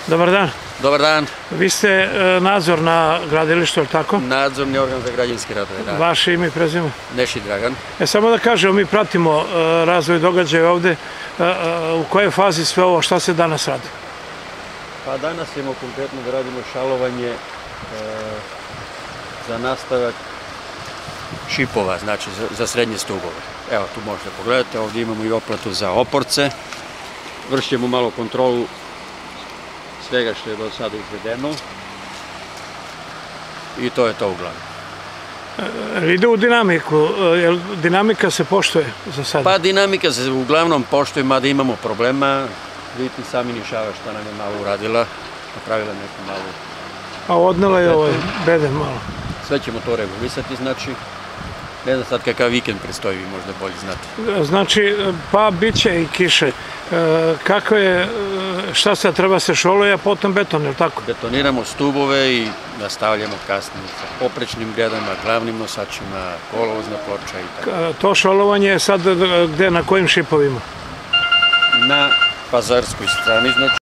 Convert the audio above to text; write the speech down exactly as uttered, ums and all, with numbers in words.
Dobar dan. Dobar dan. Vi ste nadzor na gradilištu, je li tako? Nadzorni organ za građevinske radove, da. Vaše ime i prezime? Neši Dragan. E, samo da kažemo, mi pratimo razvoj događaja ovde. U kojoj fazi sve ovo, šta se danas radi? Pa danas imamo konkretno da radimo šalovanje za nastavak šipova, znači za srednje stubove. Evo, tu možete pogledati, ovdje imamo i oplatu za oporce. Vršimo malo kontrolu svega što je do sada izvedeno i to je to uglavnom. Ide u dinamiku, jer dinamika se poštuje za sada? Pa dinamika se uglavnom poštuje, mada imamo problema. Vidite sami Nišava što nam je malo uradila, napravila neku malu... A odnela je ovaj beden malo? Sve ćemo to regulisati, znači, ne znam sad kakav vikend predstoji, vi možda bolje znate. Znači, pa bit će i kiše. Kako je, šta sad treba se šoluje, a potom beton, je li tako? Betoniramo stubove i nastavljamo kasnije sa poprečnim gredama, glavnim nosačima, kolovozna ploča i tako. To šolovanje je sad gde, na kojim šipovima? Na pazarskoj strani, znači,